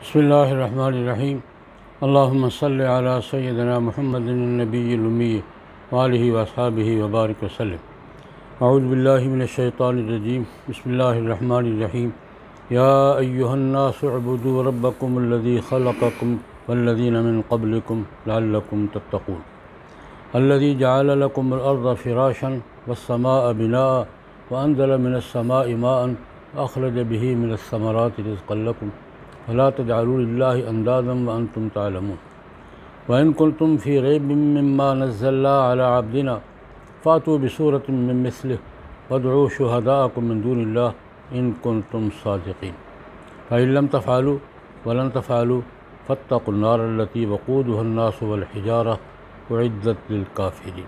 बिस्मिल्लाहिर्रहमानिर्रहीम। अल्लाहुम्मा सल्लि अला सय्यिदिना मुहम्मदिन नबिय्यिल उम्मी व आलिहि व अस्हाबिहि व बारिक वसल्लम। अऊज़ु बिल्लाहि मिनश शैतानिर रजीम। बिस्मिल्लाहिर्रहमानिर्रहीम। या अय्युहन्नासु उअ्बुदू रब्बकुमुल्लज़ी खलक़कुम वल्लज़ीना मिन क़ब्लिकुम लअल्लकुम तत्तक़ून। अल्लज़ी जअल लकुमुल अर्ज़ फ़िराशन वस्समाअ बिनाअ व अंज़ल मिनस समाइ माअन व अख़रज बिही मिनस समराति रिज़्क़न लकुम फला तजअलू लिल्लाहि अंदाज़न व अंतुम तालमून। व इन कुंतुम फ़ी रैबिम मिम्मा नज़्ज़लना अला अब्दिना फ़ातू बिसूरतिम मिन मिस्लिहि वदऊ शुहदाअकुम मिन दूनिल्लाह इन कुंतुम सादिक़ीन। फ़इन लम तफ़अलू वलन तफ़अलू फ़त्तक़ुन्नार अल्लती वक़ूदुहन्नासु वल हिजारा उइद्दत लिलकाफ़िरीन।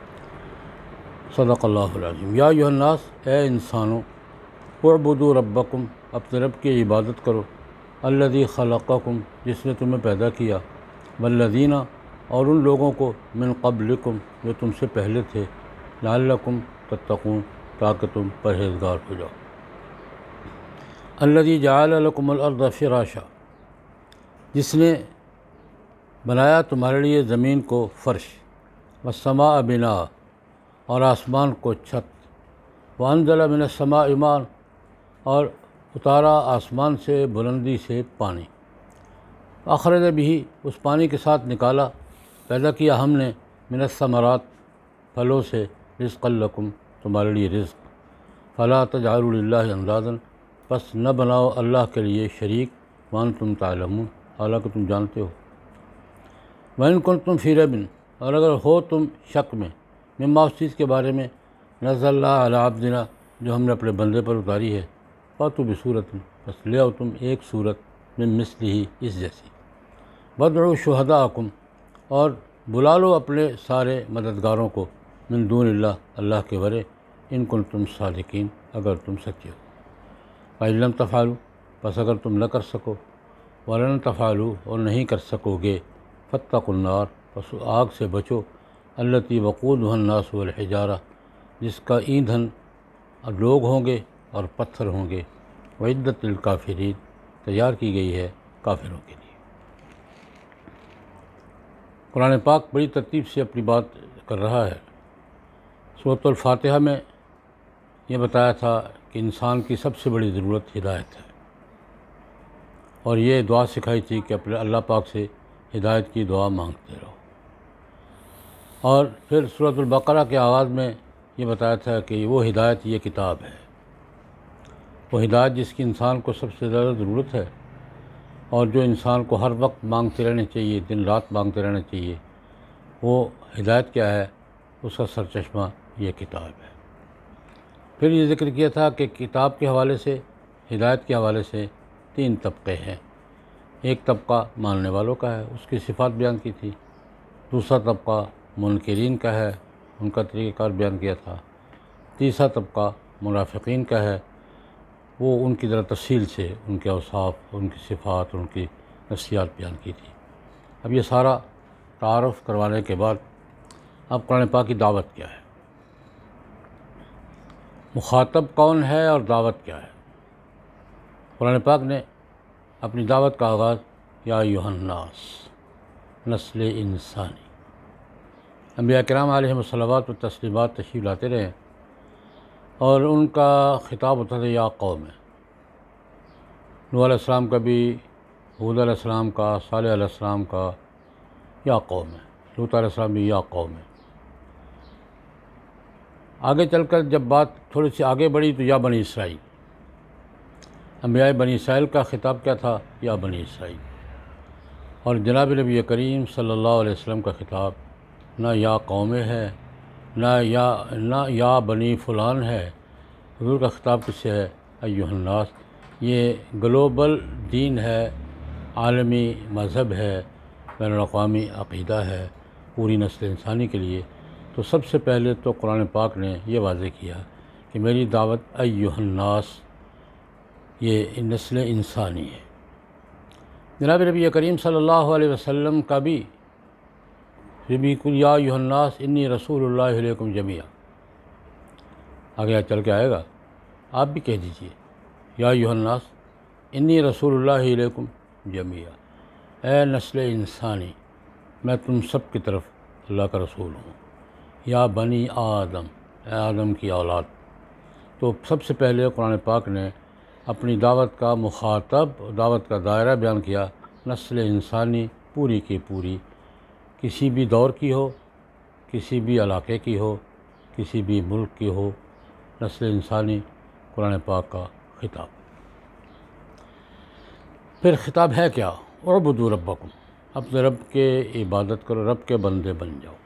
सदक़ल्लाहुल अज़ीम। या अय्युहन्नास, ए इंसानों, उअ्बुदू रब्बकुम, अपने रब की इबादत करो, अल्लज़ी खलक़कुम, जिसने तुम्हें पैदा किया, वल्लज़ीना, और उन लोगों को, मिन क़ब्लिकुम, जो तुमसे पहले थे, लअल्लकुम तत्तक़ून, ताकि तुम परहेज़गार हो जाओ। अल्लज़ी जअल लकुमुल अर्ज़ फ़िराशा, जिसने बनाया तुम्हारे लिए ज़मीन को फ़र्श, वस्समाअ बिनाअ, और आसमान को छत, व अंज़ल मिनस समाइ माअन, और उतारा आसमान से बुलंदी से पानी, अख़रज बिही, उस पानी के साथ निकाला, पैदा किया हमने, मिनस समरात, फलों से, रिज़्क़न लकुम, तुम्हारे लिए रिज़्क़। फ़ला तजअलू लिल्लाहि अंदाज़न, बस न बनाओ अल्लाह के लिए शरीक, व अंतुम तालमून, हालांकि तुम जानते हो। व इन कुंतुम फ़ी रैबिन, और अगर हो तुम शक में, मिम्मा, उस चीज़ के बारे में, नज़्ज़लना अला अब्दिना, जो हमने अपने बंदे पर उतारी है, फ़ातू बिसूरतिन, बस ले आओ तुम एक सूरत, मिन मिस्लिही, इस जैसी, वदऊ शुहदाअकुम, और बुला लो अपने सारे मददगारों को, मिन दूनिल्लाह, अल्लाह के वरे, इन कुंतुम सादिकीन, अगर तुम सच्चे हो। फ़इन लम तफ़अलू, बस अगर तुम न कर सको, वलन तफ़अलू, और नहीं कर सकोगे, फ़त्तक़ुन्नार, बस आग से बचो, अल्लती वक़ूदुहन्नासु वल हिजारा, जिसका ईंधन लोग होंगे और पत्थर होंगे, उइद्दत लिलकाफ़िरीन, तैयार की गई है काफिरों के लिए। कुरान पाक बड़ी तरतीब से अपनी बात कर रहा है। सूरतुल फ़ातिहा में ये बताया था कि इंसान की सबसे बड़ी ज़रूरत हिदायत है, और ये दुआ सिखाई थी कि अपने अल्लाह पाक से हिदायत की दुआ मांगते रहो। और फिर सूरतुल बक़रा के आगाज़ में ये बताया था कि वो हिदायत ये किताब है, वो हिदायत जिसकी इंसान को सबसे ज़्यादा ज़रूरत है, और जो इंसान को हर वक्त मांगते रहने चाहिए, दिन रात मांगते रहना चाहिए। वो हिदायत क्या है, उसका सरचश्मा ये किताब है। फिर ये ज़िक्र किया था कि किताब के हवाले से, हिदायत के हवाले से तीन तबक़े हैं। एक तबक़ा मानने वालों का है, उसकी सिफ़ात बयान की थी। दूसरा तबक़ा मुनकिरीन का है, उनका तरीक़ाकार बयान किया था। तीसरा तबक़ा मुनाफ़िक़ीन का है, वो उनकी ज़रा तफ़सील से उनके औसाफ़, उनकी सिफ़ात, उनकी नफ़सियात बयान की थी। अब ये सारा तारुफ़ करवाने के बाद अब कुरान पाक की दावत क्या है, मुखातब कौन है और दावत क्या है। कुरान पाक ने अपनी दावत का आगाज़ या अय्युहन्नास, नस्ल इंसानी, अंबिया किराम अलैहिमुस्सलावात व तस्लीमात तशरीफ़ लाते रहे, और उनका ख़िताब होता था या कौम है। नूह अलैहिस्सलाम का भी, हूद अलैहिस्सलाम का, सालेह अलैहिस्सलाम का, या कौम है। लूत अलैहिस्सलाम भी या कौम है। आगे चलकर जब बात थोड़ी सी आगे बढ़ी तो या बनी इसराइल, अंबिया बनी इसराइल का ख़िताब क्या था, या बनी इसराइल। और जनाब नबी करीम सल्लल्लाहु अलैहि वसल्लम का ख़िताब ना या कौम है, ना या बनी फ़ुलान है। हुज़ूर का ख़िताब किससे है, अय्युहन्नास। ये ग्लोबल दीन है, आलमी मज़हब है, बैनुल-अक़वामी अक़ीदा है पूरी नस्ल इंसानी के लिए। तो सबसे पहले तो कुरान पाक ने ये वाज़ेह किया कि मेरी दावत अय्युहन्नास, ये नस्ल इंसानी है। जनाब नबी करीम सल्लल्लाहु अलैहि वसल्लम का भी कुल या अय्युहन्नास इन्नी रसूलुल्लाहि इलैकुम जमीआ, आगे चल के आएगा, आप भी कह दीजिए या अय्युहन्नास इन्नी रसूलुल्लाहि इलैकुम, जमिया, ए नस्ल इंसानी, मैं तुम सब की तरफ अल्लाह का रसूल हूँ। या बनी आदम, ए आदम की औलाद। तो सबसे पहले कुरान पाक ने अपनी दावत का मुखातब, दावत का दायरा बयान किया। नस्ल इंसानी पूरी की पूरी, किसी भी दौर की हो, किसी भी इलाके की हो, किसी भी मुल्क की हो, नस्ल इंसानी कुरान पाक का खिताब। फिर खिताब है क्या? उअबुदू रब्बकुम, अपने रब के इबादत करो, रब के बंदे बन जाओ।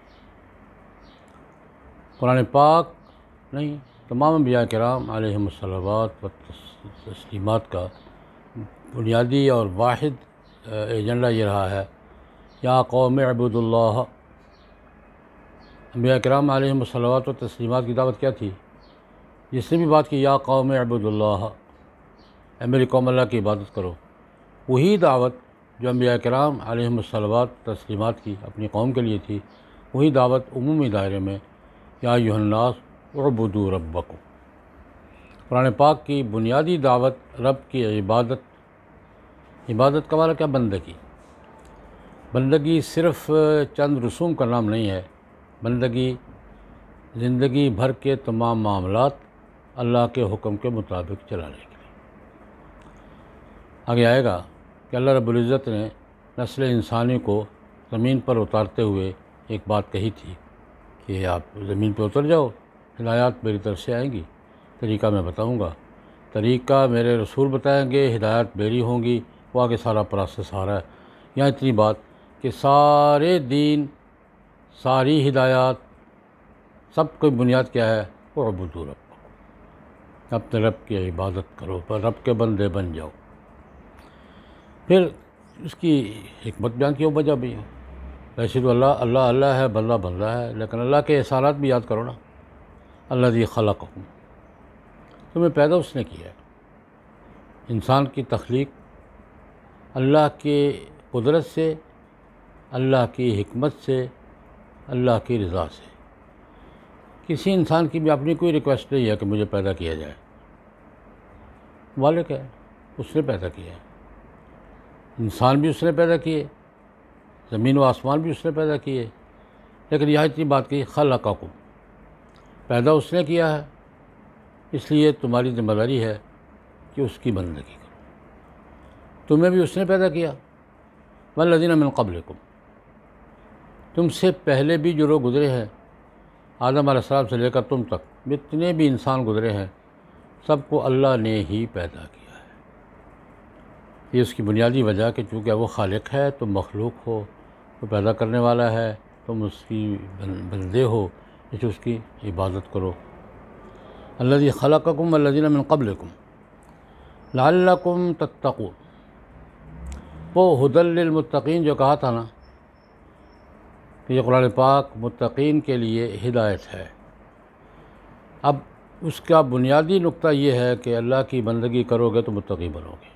कुरान पाक नहीं, तमाम अंबिया किराम अलैहिमुस्सलावात व तस्लीमात का बुनियादी और वाहिद एजेंडा ये रहा है, या कौम अबुदुल्लाह। अंबिया किराम अलैहिमुस्सलावात व तस्लीमात की दावत क्या थी? जिसने भी बात की या कौम अबुदुल्लाह, मेरी कौम अल्लाह की इबादत करो, वही दावत जो अंबिया किराम अलैहिमुस्सलावात तस्लीमात की अपनी कौम के लिए थी, वही दावत उमूमी दायरे में या अय्युहन्नास उअबुदू रब्बकुम। कुरान पाक की बुनियादी दावत रब की इबादत। इबादत का वाला क्या? बंदगी। बंदगी सिर्फ़ चंद रसूम का नाम नहीं है। बंदगी ज़िंदगी भर के तमाम मामलात अल्लाह के हुक्म के मुताबिक चलाने के लिए। आगे आएगा कि अल्लाह रब्बुल इज़्ज़त ने नस्ल इंसानी को ज़मीन पर उतारते हुए एक बात कही थी कि आप ज़मीन पर उतर जाओ, हिदायत मेरी तरफ से आएंगी, तरीक़ा मैं बताऊंगा, तरीक़ा मेरे रसूल बताएंगे, हिदायत मेरी होंगी। वो आगे सारा प्रोसेस आ रहा है। यहाँ इतनी बात कि सारे दीन, सारी हिदायत, सब कोई बुनियाद क्या है? उअबुदू रब्बकुम, अपने रब की इबादत करो, पर रब के बंदे बन जाओ। फिर उसकी हिकमत बयान की वजह भी है। वैसे तो अल्लाह अल्लाह अल्लाह है, बंदा बंदा है, लेकिन अल्लाह के एहसानात भी याद करो ना। अल्लज़ी खलक़कुम, तुम्हें पैदा उसने किया है। इंसान की तख्लीक अल्लाह के कुदरत से, अल्लाह की हिकमत से, अल्लाह की रज़ा से। किसी इंसान की भी अपनी कोई रिक्वेस्ट नहीं है कि मुझे पैदा किया जाए। मालिक है, उसने पैदा किया है। इंसान भी उसने पैदा किए, ज़मीन व आसमान भी उसने पैदा किए, लेकिन यहाँ इतनी बात की खलक़कुम, पैदा उसने किया है, इसलिए तुम्हारी जिम्मेदारी है कि उसकी बंदगी करो। तुम्हें भी उसने पैदा किया। वल्लज़ीना मिन क़ब्लिकुम, तुमसे पहले भी जो लोग गुज़रे हैं, आदम अलैहिस्सलाम से लेकर तुम तक जितने भी इंसान गुज़रे हैं, सबको अल्लाह ने ही पैदा किया है। ये उसकी बुनियादी वजह कि चूँकि वो खालिक है, तुम मखलूक हो, वो पैदा करने वाला है, तुम उसकी बंदे हो, इसलिए उसकी इबादत करो। अल्लज़ी खलक़कुम वल्लज़ीना मिन क़ब्लिकुम लअल्लकुम तत्तक़ून, वो हुदल लिल मुत्तक़ीन जो कहा था ना, कि ये कुरान पाक मुत्तक़ीन के लिए हिदायत है। अब उसका बुनियादी नुक्ता ये है कि अल्लाह की बंदगी करोगे तो मुत्तक़ी बनोगे।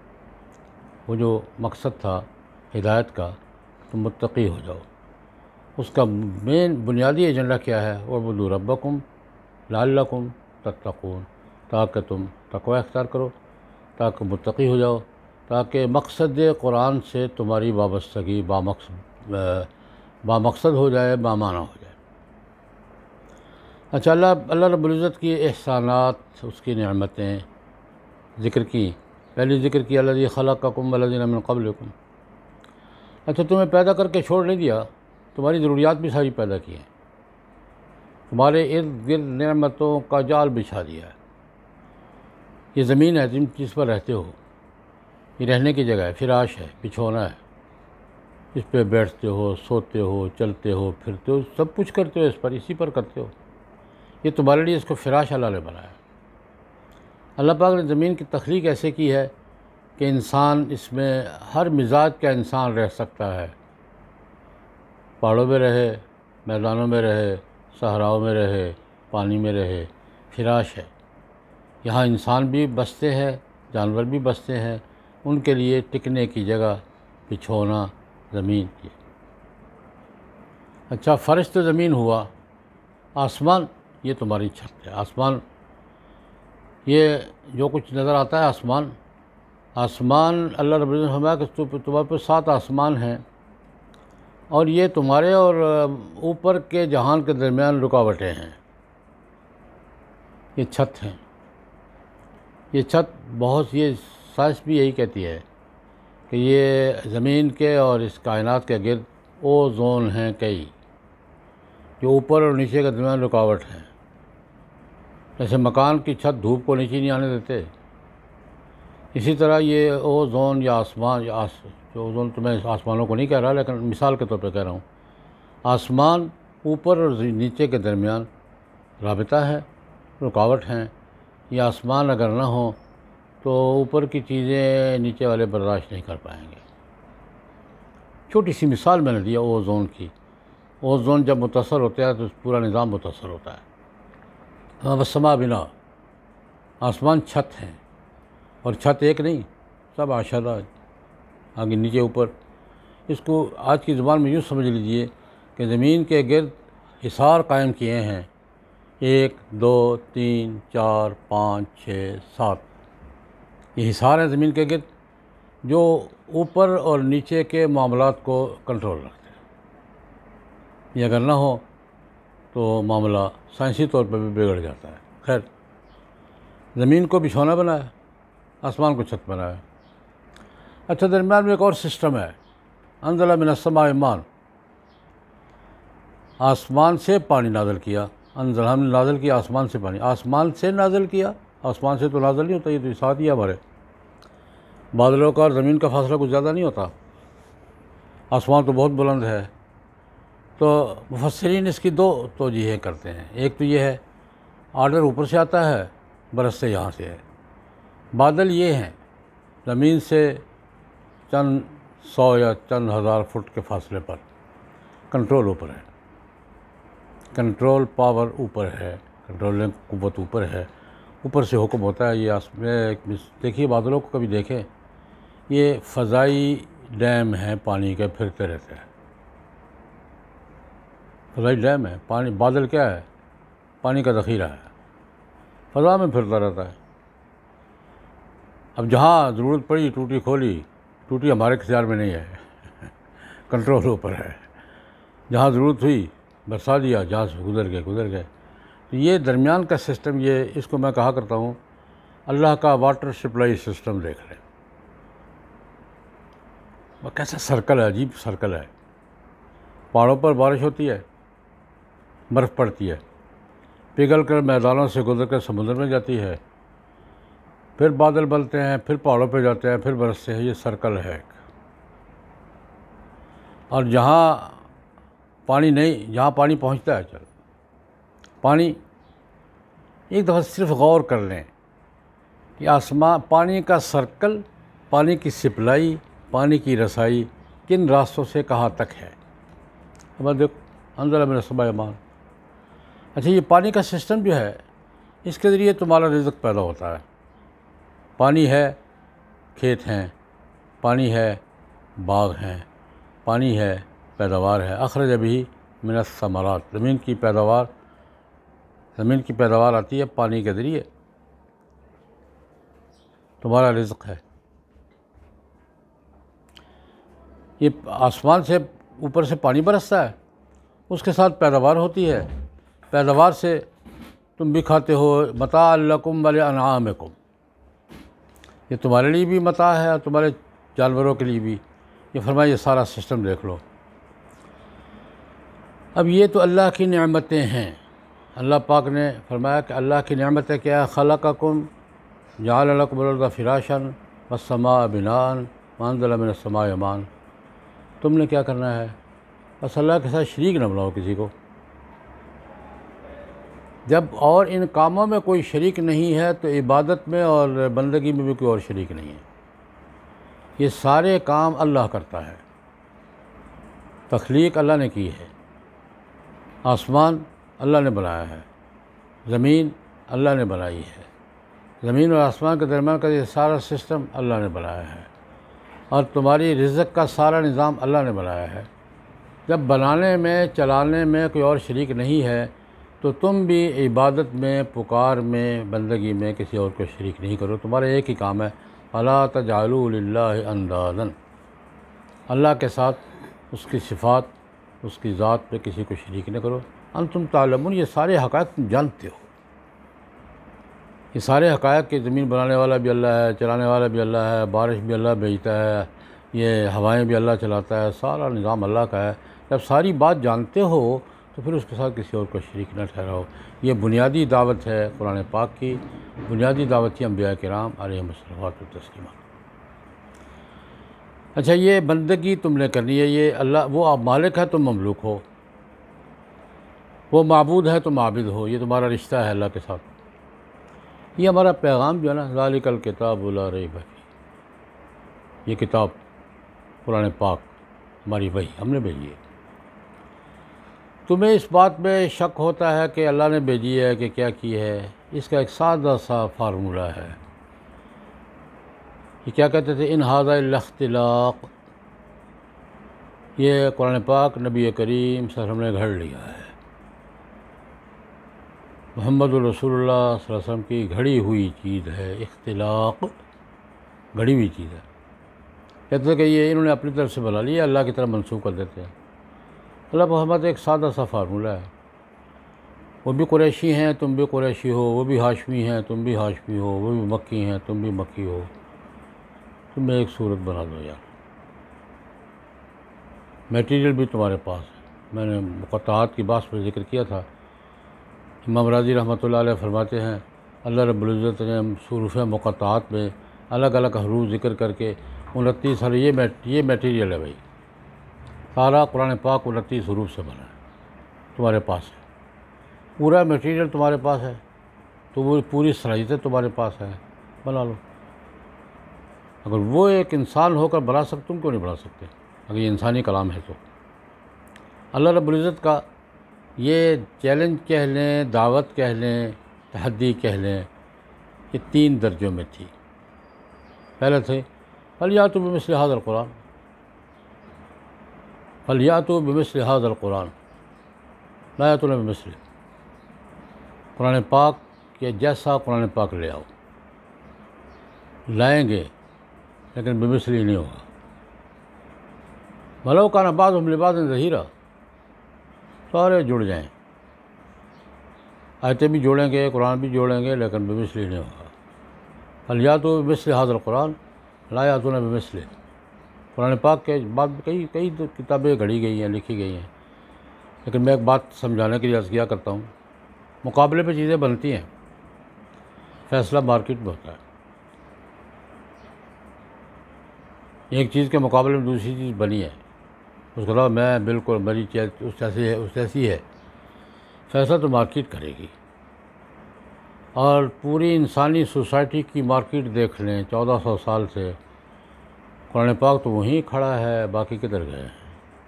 वो जो मकसद था हिदायत का, तुम मुत्तक़ी हो जाओ, उसका मेन बुनियादी एजेंडा क्या है? उअबुदू रब्बकुम लअल्लकुम तत्तक़ून, ताकि तुम तक़वा अख्तियार करो, ताकि मुत्तक़ी हो जाओ, ताकि मकसद कुरान से तुम्हारी वाबस्तगी बामकसद हो जाए, बामाना हो जाए। अच्छा, अल्लाह रब्बुल इज़्ज़त की एहसानात, उसकी नेमतें ज़िक्र की। पहले ज़िक्र किया अल्लज़ी खलक़कुम वल्लज़ीना मिन क़ब्लिकुम। अच्छा, तुम्हें पैदा करके छोड़ नहीं दिया, तुम्हारी ज़रूरियात भी सारी पैदा की हैं, तुम्हारे इर्द गिर्द नेमतों का जाल बिछा दिया है। ये ज़मीन है जिस पर रहते हो, ये रहने की जगह है, फिराश है, बिछौना है, इस पर बैठते हो, सोते हो, चलते हो, फिरते हो, सब कुछ करते हो इस पर, इसी पर करते हो। ये तुम्हारे लिए इसको फिराश अल्लाह ने बनाया। अल्लाह पाक ने ज़मीन की तख्लीक ऐसे की है कि इंसान इसमें हर मिजाज का इंसान रह सकता है। पहाड़ों में रहे, मैदानों में रहे, सहराओं में रहे, पानी में रहे, फिराश है। यहाँ इंसान भी बसते हैं, जानवर भी बसते हैं, उनके लिए टिकने की जगह, बिछौना, ज़मीन की। अच्छा, फ़र्श तो ज़मीन हुआ, आसमान ये तुम्हारी छत है। आसमान, ये जो कुछ नज़र आता है आसमान, आसमान, अल्लाह रब्बुल इज़्ज़त ने फरमाया कि तुम्हारे पर 7 आसमान हैं और ये तुम्हारे और ऊपर के जहान के दरमियान रुकावटें हैं। ये छत हैं। ये छत बहुत, ये साइंस भी यही कहती है कि ये ज़मीन के और इस कायनात के गिर्द ओज़ोन हैं कई, जो ऊपर और नीचे के दरमियान रुकावट हैं। जैसे मकान की छत धूप को नीचे नहीं आने देते, इसी तरह ये ओज़ोन या आसमान जो ओज़ोन, तो मैं आसमानों को नहीं कह रहा, लेकिन मिसाल के तौर पे कह रहा हूँ, आसमान ऊपर और नीचे के दरमियान राबिता है, रुकावट हैं। ये आसमान अगर ना हो तो ऊपर की चीज़ें नीचे वाले बर्दाश्त नहीं कर पाएंगे। छोटी सी मिसाल मैंने दिया ओज़ोन की। ओज़ोन जब मुतासर होता है तो पूरा निज़ाम मुतासर होता है। हाँ, बस समा बिना, आसमान छत हैं, और छत एक नहीं, सब आशादा, आगे नीचे ऊपर। इसको आज की ज़ुबान में यूँ समझ लीजिए कि ज़मीन के गिर्द हिसार कायम किए हैं, 1 2 3 4 5 6 7, ये हिसार हैं ज़मीन के गिर्द, जो ऊपर और नीचे के मामलात को कंट्रोल रखते हैं। ये अगर ना हो तो मामला साइंसी तौर पर भी बिगड़ जाता है। खैर, ज़मीन को बिछौना बनाया, आसमान को छत बनाया। अच्छा, दरमियान में एक और सिस्टम है, अंज़ला मिनस समाई मान, आसमान से पानी नाज़िल किया। अंज़ला, हमने नाज़िल किया आसमान से पानी, आसमान से नाज़िल किया, आसमान से तो नाज़िल नहीं होता, ये तो साथ ही है हमारे। बादलों का और ज़मीन का फासला कुछ ज़्यादा नहीं होता, आसमान तो बहुत बुलंद है। तो मुफस्सिरीन इसकी 2 तौजीहें करते हैं। एक तो ये है, आर्डर ऊपर से आता है, बरसते यहाँ से है। बादल ये हैं, ज़मीन से चंद 100 या चंद हज़ार फुट के फासले पर, कंट्रोल ऊपर है, कंट्रोल पावर ऊपर है, कंट्रोलिंग क़ुव्वत ऊपर है, ऊपर से हुक्म होता है। ये देखिए, बादलों को कभी देखें, ये फ़ज़ाई डैम है, पानी के फिरते रहते हैं। फ़ज़ाई डैम है, पानी, बादल क्या है, पानी का ज़ख़ीरा है, फ़ज़ा में फिरता रहता है। अब जहाँ ज़रूरत पड़ी टूटी खोली, टूटी हमारे इख्तियार में नहीं है, कंट्रोल ऊपर है। जहाँ ज़रूरत हुई बरसा दिया, जहाँ से गुज़र गए। तो ये दरमियान का सिस्टम, ये इसको मैं कहा करता हूँ अल्लाह का वाटर सप्लाई सिस्टम। देख लें वह कैसा सर्कल है, अजीब सर्कल है। पहाड़ों पर बारिश होती है, बर्फ़ पड़ती है, पिघल कर मैदानों से गुजर कर समुद्र में जाती है, फिर बादल बनते हैं, फिर पहाड़ों पर जाते हैं, फिर बरसते हैं। ये सर्कल है। और जहाँ पानी नहीं, जहाँ पानी पहुँचता है, चल पानी, एक दफ़ा सिर्फ गौर कर लें कि आसमान, पानी का सर्कल, पानी की सप्लाई, पानी की रसाई किन रास्तों से कहाँ तक है। अब देखो, अंज़ला मिनस समाई मान। अच्छा, ये पानी का सिस्टम जो है, इसके ज़रिए तुम्हारा रिज़्क़ पैदा होता है। पानी है, खेत हैं, पानी है, बाग हैं, पानी है, पैदावार है। अखरज बिही मिनस समरात, ज़मीन की पैदावार आती है पानी के ज़रिए, तुम्हारा रिज़्क़ है। ये आसमान से ऊपर से पानी बरसता है, उसके साथ पैदावार होती है, पैदावार से तुम भी खाते हो। मता लकुम व लिअनआमिकुम, ये तुम्हारे लिए भी मता है और तुम्हारे जानवरों के लिए भी। ये फरमाया, ये सारा सिस्टम देख लो। अब ये तो अल्लाह की नेमतें हैं। अल्लाह पाक ने फरमाया कि अल्लाह की नेमतें क्या है, खलक़कुम जअल लकुमुल अर्ज़ फ़िराशन वस्समाअ बिनाअन वअनज़ला मिनस समाइ मान। तुमने क्या करना है, बस अल्लाह के साथ शरीक न बनाओ किसी को। जब और इन कामों में कोई शरीक नहीं है तो इबादत में और बंदगी में भी कोई और शरीक नहीं है। ये सारे काम अल्लाह करता है। तख्लीक अल्लाह ने की है, आसमान अल्लाह ने बनाया है, ज़मीन अल्लाह ने बनाई है, ज़मीन और आसमान के दरमियान का ये सारा सिस्टम अल्लाह ने बनाया है, और तुम्हारी रिज़्क़ का सारा निज़ाम अल्लाह ने बनाया है। जब बनाने में, चलाने में कोई और शरीक नहीं है तो तुम भी इबादत में, पुकार में, बंदगी में किसी और को शरीक नहीं करो। तुम्हारा एक ही काम है, अला तजालू लिल्लाहि अंदादन, अल्लाह के साथ उसकी सिफ़ात, उसकी ज़ात पे किसी को शरीक न करो। अंतुम तालमून, ये सारे हक़ाइक़ तुम जानते हो। ये सारे हक़ाइक़ कि ज़मीन बनाने वाला भी अल्लाह है, चलाने वाला भी अल्लाह है, बारिश भी अल्लाह भेजता है, ये हवाएं भी अल्लाह चलाता है, सारा निज़ाम अल्लाह का है। जब सारी बात जानते हो तो फिर उसके साथ किसी और को शरीक न ठहराओ। ये बुनियादी दावत है कुरान पाक की, बुनियादी दावत थी अंबिया किराम अलैहिमुस्सलातु तस्लीमा। अच्छा, ये बंदगी तुमने करनी है, ये अल्लाह, वो आप मालिक है, तुम ममलूक हो, वो माबूद है, तुम आबिद हो, ये तुम्हारा रिश्ता है अल्लाह के साथ। ये हमारा पैगाम जो है ना, ज़ालिकल किताबु ला रैब फीह, ये किताब कुरान पाक हमारी वही हमने भेजी है। तुम्हें इस बात में शक होता है कि अल्लाह ने भेजी है कि क्या की है, इसका एक सादा सा फार्मूला है। ये क्या कहते थे, इन हाज़ा इल्ला इख्तिलाक़, ये कुरान पाक नबी करीम सल्लल्लाहु अलैहि वसल्लम ने घड़ लिया है। मुहम्मदुर रसूलुल्लाह सल्लल्लाहु अलैहि वसल्लम की घड़ी हुई चीज़ है, इख्तिलाक़ घड़ी हुई चीज़ है। कहते थे कि ये इन्होंने अपनी तरफ से बना लिया, अल्लाह की तरफ मनसूब कर देते हैं। अल्लाह मोहम्मद एक सादा सा फार्मूला है, वो भी कुरैशी हैं, तुम भी कुरैशी हो, वो भी हाशमी हैं, तुम भी हाशमी हो, वो भी मक्की हैं, तुम भी मक्की हो, तुम्हें एक सूरत बना दो यार। मटेरियल भी तुम्हारे पास है। मैंने मुक़त्ताआत की बात पर जिक्र किया था। इमाम राज़ी रहमतुल्लाह अलैह फरमाते हैं, अल्लाह रब्बुल इज़्ज़त ने सूरफ़ मुक़त्ताआत में अलग अलग हरूफ ज़िक्र करके 29 हर ये मटेरियल है भाई, सारा कुरान पाक 29 हरूफ से बना है, तुम्हारे पास है, पूरा मटेरियल तुम्हारे पास है, तो वो पूरी सलाहियतें तुम्हारे पास है, बना लो। अगर वो एक इंसान होकर बना सकते, तुम क्यों नहीं बना सकते? अगर ये इंसानी कलाम है तो अल्लाह रब्बुल इज़्ज़त का ये चैलेंज कह लें, दावत कह लें, तहद्दी कह लें, ये 3 दर्जों में थी। पहले थे फलियातु बिमिस्लि हाज़ल कुरान, फलियातु बिमिस्लि हाज़ल कुरान ला यातूना बिमिस्लि, कुरान पाक के जैसा कुरान पाक ले आओ। लाएंगे लेकिन बिमिस्लि नहीं होगा। वलो काना बाज़ुहुम लिबाज़िन ज़हीरा, सारे जुड़ जाएँ, आयतें भी जोड़ेंगे, कुरान भी जोड़ेंगे, लेकिन बिमिस्लि नहीं होगा। फलियातु बिमिस्लि हाज़ल कुरान ला यातूना बिमिस्लि, कुरान पाक के बाद कई किताबें घड़ी गई हैं, लिखी गई हैं, लेकिन मैं एक बात समझाने के लिए अर्ज़ किया करता हूँ, मुकाबले पे चीज़ें बनती हैं, फ़ैसला मार्केट में होता है। एक चीज़ के मुकाबले में दूसरी चीज़ बनी है, उसके अलावा मैं बिल्कुल मेरी चीज़ उस ऐसी है, फ़ैसला तो मार्केट करेगी। और पूरी इंसानी सोसाइटी की मार्केट देख लें, 1400 साल से कुरान पाक तो वहीं खड़ा है, बाकी किधर गए हैं?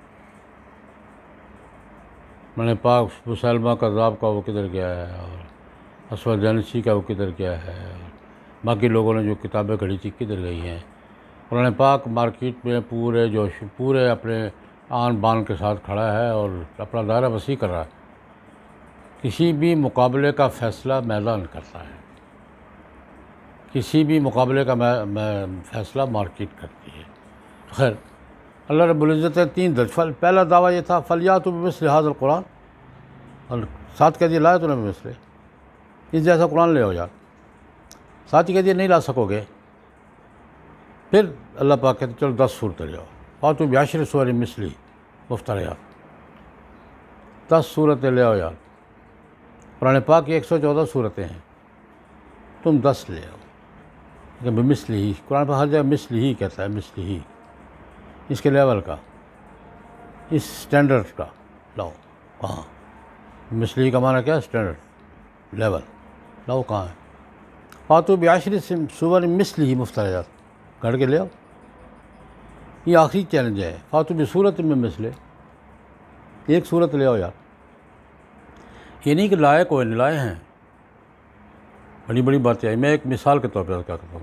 कुरान पाक मुसलमा कज़्ज़ाब का वो किधर गया है, और असवद जानसी का वो किधर गया है, और बाकी लोगों ने जो किताबें घड़ी थी किधर गई हैं? कुरान पाक मार्केट में पूरे अपने आन बान के साथ खड़ा है और अपना दायरा वसी कर रहा है। किसी भी मुकाबले का फ़ैसला मैदान करता है, किसी भी मुकाबले का फ़ैसला मार्केट करती है। खैर, अल्लाह रब्बुल इज़्ज़त ने 3 दर्ज, पहला दावा ये था फलियातु बिमिस्लि हाज़ल कुरान, और साथ कह दिया ला यातूना बिमिस्लि, इस जैसा कुरान ले आओ यार। साथ ही कह दिया नहीं ला सकोगे, फिर अल्लाह पाक कहते चलो 10 सूरतें ले आओ, फातू बिअश्रि सूवरिन मिस्लिही मुफ्तरियात, 10 सूरतें ले आओ यार। कुरान पाक की 114 सूरतें हैं, तुम 10 ले आओ। लेकिन बिमिस्लिही, कुरान पर हर जगह मिस्लिही कहता है, मिस्लिही, इसके लेवल का, इस स्टैंडर्ड का लाओ। कहाँ? मिस्लिही का माना क्या? स्टैंडर्ड, लेवल, लाओ कहाँ है? फातू बिअश्रि सूवरिन मिस्लिही मुफ्तरियात, गढ़ के ले आओ। ये आखिरी चैलेंज है, फातू बिसूरत में मिसले, एक सूरत ले आओ यार। ये नहीं कि लाए कोई नहीं, लाए हैं, बड़ी बड़ी बातें आई। मैं एक मिसाल के तौर पर क्या करता हूँ,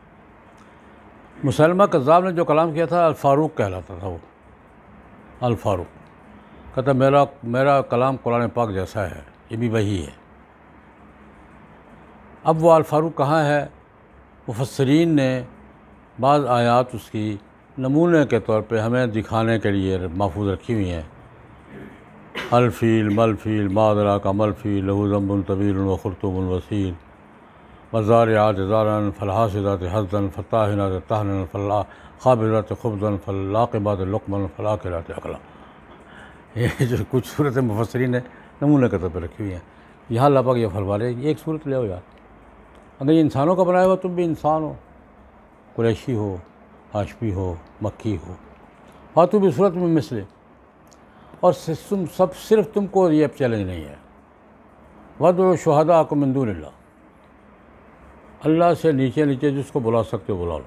मुसलमा कज़्ज़ाब ने जो कलाम किया था, अल फ़ारूक कहलाता था वो, अल फ़ारूक कहता मेरा कलाम कुरान पाक जैसा है, ये भी वही है। अब वो अल फ़ारूक कहाँ है? मुफस्सिरीन ने बाज़ आयात उसकी नमूने के तौर पे हमें दिखाने के लिए महफूज रखी हुई हैं। अलफ़ील मलफ़ील मादरा का मलफ़ील लहू ज़म्बुन तवील व खुर्तुमुन वसील वज़ारियात ज़ारन फ़लहासिदात हज़्ज़न फ़त्ताहिनात तहनन फ़ल्खाबिरात ख़ुब्ज़न फ़ल्लाक़िबात लुक़मन फ़लाक़िरात अक़ला। ये जो कुछ सूरत मुफ़स्सिरीन ने नमूने के तौर पर रखी हुई हैं। यहाँ अल्लाह पाक ये फरमा रहे एक सूरत ले आओ यार, अगर ये इंसानों का बनाया हुआ तुम भी इंसान हो, कुरैशी हो, हाशमी हो, मक्की हो, फातू भी सूरत में मिसले, और तुम सब सिर्फ तुमको ये चैलेंज नहीं है। वदउ शुहदाकुम मिन दूनिल्लाह, अल्लाह से नीचे नीचे जिसको बुला सकते हो बुला लो।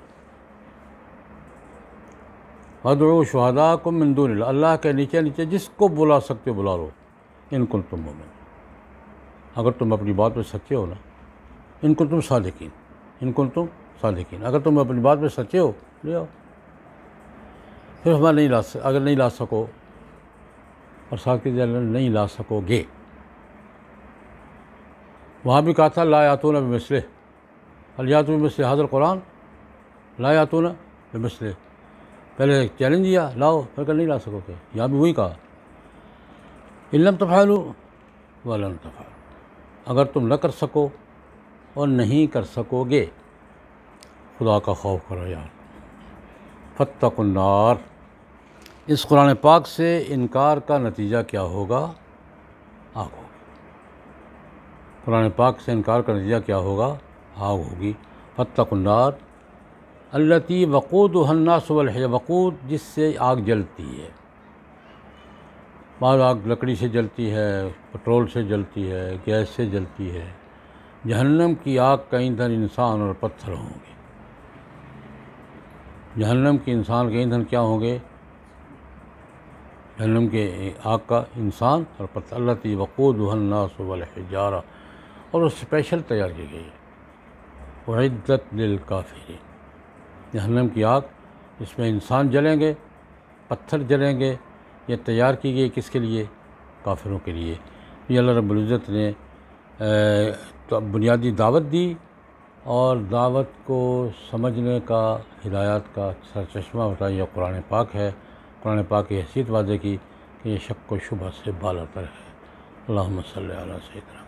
वदउ शुहदाकुम मिन दूनिल्लाह, अल्लाह के नीचे नीचे जिसको बुला सकते हो बुला लो। इन कुंतुम मोमिन, अगर तुम अपनी बात में सच्चे हो ना, इन कुंतुम सादिकीन, इन कुंतुम सादिकीन, अगर तुम अपनी बात में सच्चे हो ले आओ। फिर हमारा नहीं ला अगर नहीं ला सको और साथ के नहीं ला सकोगे, वहाँ भी कहा था ला यातूना बिमिस्लिह, हल यातू बिमिस्लिह हाज़िल कुरान, ला यातूना बिमिस्लिह, पहले चैलेंज दिया लाओ, फिर कल नहीं ला सकोगे। यहाँ भी वही कहा इल्लम तफ़अलू वलन तफ़अलू, अगर तुम न कर सको और नहीं कर सकोगे, खुदा का खौफ करो यार। फत्तकुन नार, इस कुरान पाक से इनकार का नतीजा क्या होगा? आग होगी। कुरान पाक से इनकार का नतीजा क्या होगा? आग होगी। फत्तकुन नार अल्लती वक़ूदुहन नास वल हिजर, वक़ूद जिससे आग जलती है। बाद आग लकड़ी से जलती है, पेट्रोल से जलती है, गैस से जलती है। जहन्नम की आग का ईंधन इंसान और पत्थर होंगे। जहन्नम के इंसान के ईंधन क्या होंगे? जहन्नम के आग का इंसान और पत्थर। अल्लती वक़ूदुहन नास वल हिजारा, और वो स्पेशल तैयार की गई है। उइद्दत लिल काफिरीन, जहन्नम की आग इसमें इंसान जलेंगे, पत्थर जलेंगे, ये तैयार की गई किसके लिए? काफिरों के लिए। ये अल्लाह रब्बुल इज़्ज़त ने तो बुनियादी दावत दी, और दावत को समझने का, हिदायत का सरचश्मा बताया कुरान पाक है। कुरान पाक की हैसियत वाज़े की कि ये शक व शुबह से बालातर है। अल्लाहुम्मा सल्ली अला सय्यिदिना।